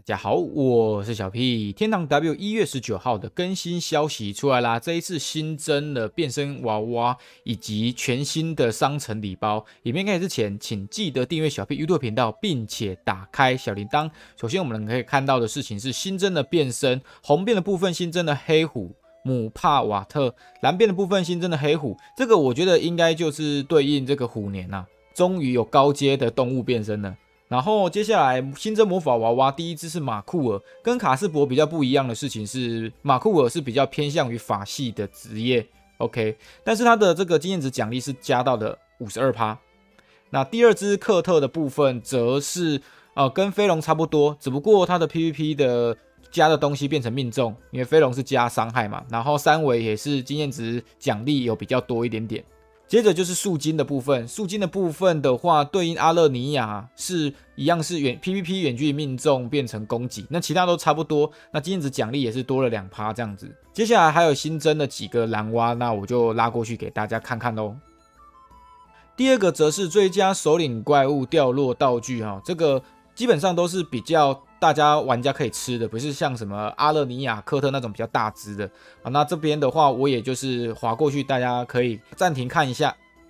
大家好，我是小 P。天堂 W 1月19号的更新消息出来啦，这一次新增了变身娃娃以及全新的商城礼包。影片开始之前，请记得订阅小 P YouTube 频道，并且打开小铃铛。首先，我们可以看到的事情是新增的变身，红变的部分新增了黑虎、姆帕瓦特，蓝变的部分新增的黑虎。这个我觉得应该就是对应这个虎年啊，终于有高阶的动物变身了。然后接下来新增魔法娃娃，第一只是马库尔，跟卡斯伯比较不一样的事情是，马库尔是比较偏向于法系的职业 ，OK， 但是它的这个经验值奖励是加到了 52%。那第二只克特的部分则是跟飞龙差不多，只不过它的 PVP 的加的东西变成命中，因为飞龙是加伤害嘛，然后三维也是经验值奖励有比较多一点点。接着就是树精的部分，树精的部分的话，对应阿勒尼亚是一样是PVP 远距离命中变成攻击，那其他都差不多。那经验值奖励也是多了 2% 这样子。接下来还有新增的几个蓝蛙，那我就拉过去给大家看看咯。第二个则是最佳首领怪物掉落道具哈，这个基本上都是比较大家玩家可以吃的，不是像什么阿勒尼亚、科特那种比较大只的啊。那这边的话，我也就是滑过去，大家可以暂停看一下。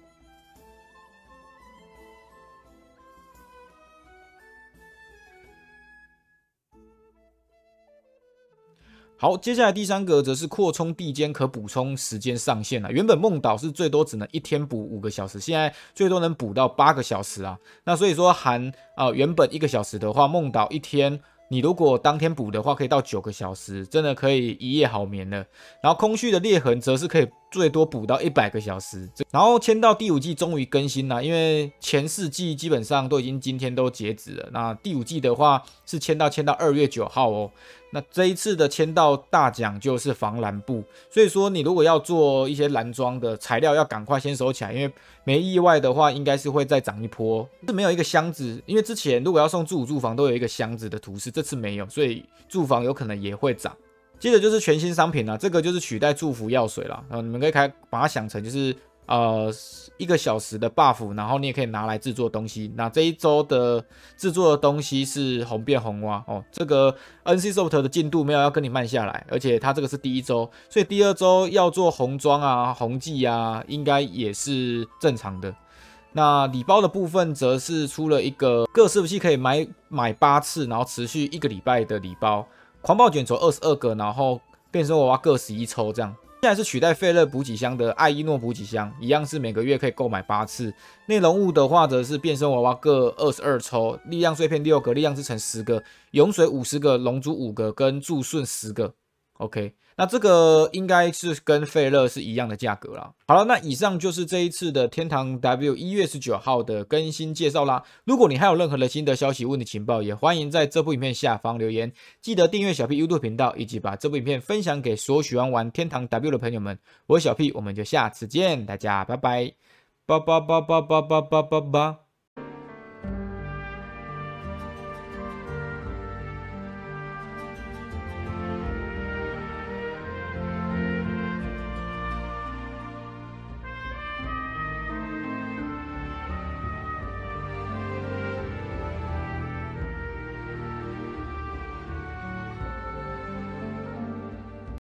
好，接下来第三个则是扩充地间可补充时间上限了。原本梦岛是最多只能一天补5个小时，现在最多能补到8个小时啊。那所以说含原本1个小时的话，梦岛一天你如果当天补的话，可以到9个小时，真的可以一夜好眠了。然后空虚的裂痕则是可以最多补到100个小时。然后签到第5季终于更新了，因为前4季基本上都已经今天都截止了。那第5季的话是签到2月9号哦。那这一次的签到大奖就是防蓝布，所以说你如果要做一些蓝装的材料，要赶快先收起来，因为没意外的话，应该是会再涨一波。是没有一个箱子，因为之前如果要送住房都有一个箱子的图示，这次没有，所以住房有可能也会涨。接着就是全新商品啦，这个就是取代祝福药水啦，你们可以把它想成就是1个小时的 buff， 然后你也可以拿来制作东西。那这一周的制作的东西是红变红蛙哦，这个 NCSoft 的进度没有要跟你慢下来，而且它这个是第1周，所以第2周要做红装啊、红技啊，应该也是正常的。那礼包的部分则是出了一个各伺服器可以买8次，然后持续1个礼拜的礼包，狂暴卷轴22个，然后变身娃娃各11抽这样。现在是取代费勒补给箱的艾伊诺补给箱，一样是每个月可以购买8次。内容物的话，则是变身娃娃各22抽，力量碎片6个，力量之城10个，涌水50个，龙珠5个，跟助顺10个。OK， 那这个应该是跟费勒是一样的价格啦。好了，那以上就是这一次的天堂 W 1月19号的更新介绍啦。如果你还有任何的新的消息、问题、情报，也欢迎在这部影片下方留言。记得订阅小 P YouTube 频道，以及把这部影片分享给所有喜欢玩天堂 W 的朋友们。我是小 P，我们就下次见，大家拜拜，拜拜拜拜拜拜拜拜。